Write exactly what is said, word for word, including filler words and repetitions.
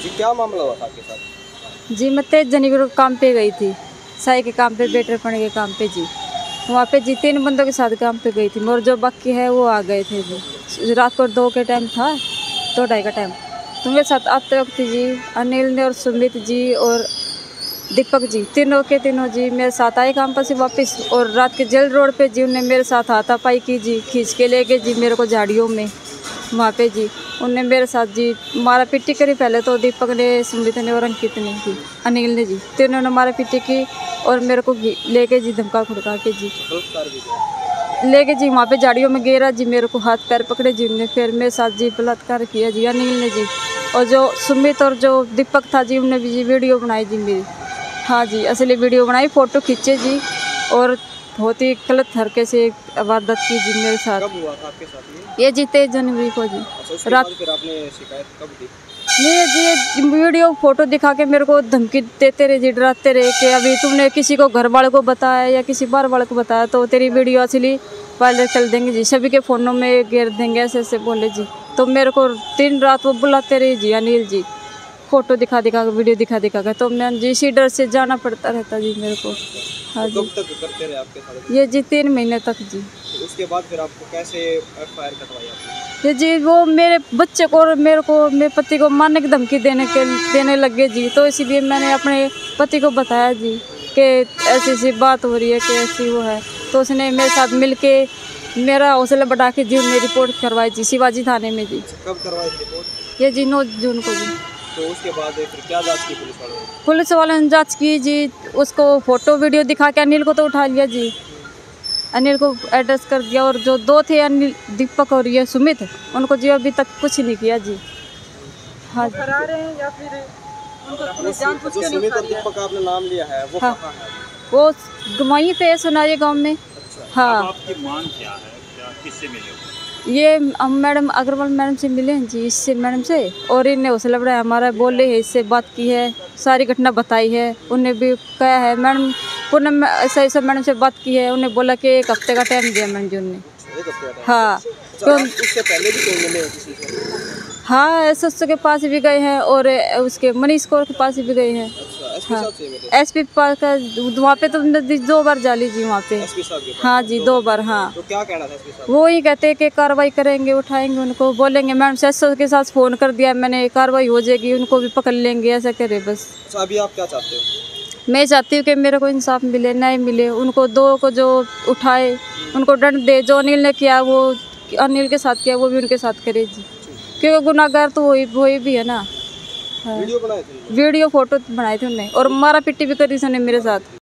जी क्या मामला हुआ था आपके साथ? जी मैं तेज जनी को काम पे गई थी, साई के काम पे, बेटर पड़ने के काम पे जी। वहाँ पे जी तीन बंदों के साथ काम पे गई थी, और जो बाकी है वो आ गए थे जी। रात को दो के टाइम था, दो ढाई का टाइम। तो मेरे साथ आते वक्त जी अनिल ने और सुमित जी और दीपक जी, तीनों के तीनों जी मेरे साथ आए काम पर से वापस। और रात के जेल रोड पे जी उन्हें मेरे साथ हाथापाई की जी, खींच के ले गए जी मेरे को झाड़ियों में। वहाँ पे जी उनने मेरे साथ जी मारा पीटी करी, पहले तो दीपक ने, सुमित ने और अंकित ने जी, अनिल ने जी, तीनों ने मारा पीटी की और मेरे को लेके जी धमका खुड़का के जी लेके जी वहाँ पे झाड़ियों में गिरा जी, मेरे को हाथ पैर पकड़े जी उनने। फिर मेरे साथ जी बलात्कार किया जी अनिल ने जी। और जो सुमित और जो दीपक था जी उनने भी जी वीडियो बनाई जी मेरी, हाँ जी असली वीडियो बनाई, फ़ोटो खींचे जी और बहुत ही गलत हरकत से वारदात की जी मेरे साथ। कब हुआ था आपके साथ ये? ये जी तेईस जनवरी को जी। अच्छा, उसके रात बाद फिर आपने शिकायत कब दी? ये जी वीडियो फोटो दिखा के मेरे को धमकी देते रहे जी, डराते रहे कि अभी तुमने किसी को घर वाले को बताया या किसी बाहर वाले को बताया तो तेरी वीडियो असली वायरल कर देंगे जी, सभी के फ़ोनों में घेर देंगे, ऐसे ऐसे बोले जी। तो मेरे को दिन रात वो बुलाते रहे जी अनिल जी, फ़ोटो दिखा दिखा के, वीडियो दिखा दिखा के। तो मैं जी इसी डर से जाना पड़ता रहता जी मेरे को। हाँ जी। कब तक करते रहे आपके साथ? ये जी तीन महीने तक जी। उसके बाद फिर आपको कैसे एफ आई आर कटवाई आपने? ये जी वो मेरे बच्चे को और मेरे को, मेरे पति को मारने की धमकी देने के देने लगे जी। तो इसीलिए मैंने अपने पति को बताया जी कि ऐसी ऐसी बात हो रही है कि ऐसी वो है। तो उसने मेरे साथ मिल के मेरा हौसला बढ़ा के जी उन्हें रिपोर्ट करवाई जी शिवाजी थाने में जी। कब करवाई रिपोर्ट? ये जी नौ जून को जी। तो उसके बाद फिर क्या जांच की पुलिस वालों ने? पुलिस वालों ने जाँच की जी, उसको फ़ोटो वीडियो दिखा के अनिल को तो उठा लिया जी, अनिल को एड्रेस कर दिया। और जो दो थे अनिल, दीपक और ये सुमित, उनको जी अभी तक कुछ नहीं किया जी। हाँ जी। फरार हैं या फिर उनको पुलिस जानबूझ के सुमित और दीपक का आपने नाम लिया है, वो हाँ। कहाँ है? वो वहीं पे सुनारिया गांव में। अच्छा। हाँ। आपकी मांग क्या है, क्या किससे मिले हो? ये हम मैडम अग्रवाल मैडम से मिले हैं जी, इससे मैडम से, और इनने हौसला बढ़ाया हमारा, बोले है, इससे बात की है, सारी घटना बताई है। उन्हें भी कहा है मैडम, पूनम ऐसा ऐसा मैडम से बात की है, उन्हें बोला कि एक हफ्ते का टाइम दिया मैडम जी उन्हें। एक हफ्ते का टाइम? हाँ। अच्छा, आप उससे पहले भी कोई मिले हो किसी से? हाँ एस एस के पास भी गए हैं और उसके मनीष कौर के पास भी गए हैं। अच्छा, एसपी हाँ साहब से मिले? एस पी पास का वहाँ पे तो हमने दो बार जा ली जी वहाँ पे। एसपी साहब के पास? हाँ जी दो बार। हाँ तो क्या कहना था एसपी साहब? वो ही कहते हैं कि कार्रवाई करेंगे, उठाएंगे उनको, बोलेंगे मैडम से एस एस के साथ फ़ोन कर दिया मैंने, कार्रवाई हो जाएगी, उनको भी पकड़ लेंगे, ऐसा करे बस। अच्छा, अभी आप क्या चाहते हो? मैं चाहती हूँ कि मेरे को इंसाफ मिले, न्याय मिले, उनको दो को जो उठाए उनको दंड दे, जो अनिल ने किया वो अनिल के साथ किया वो भी उनके साथ करे जी, क्योंकि गुनाहगार तो वही वही भी है ना। हाँ। वीडियो बनाए थे? वीडियो फोटो बनाए थे उन्होंने और मारा पिट्टी भी करी थी उन्होंने मेरे साथ।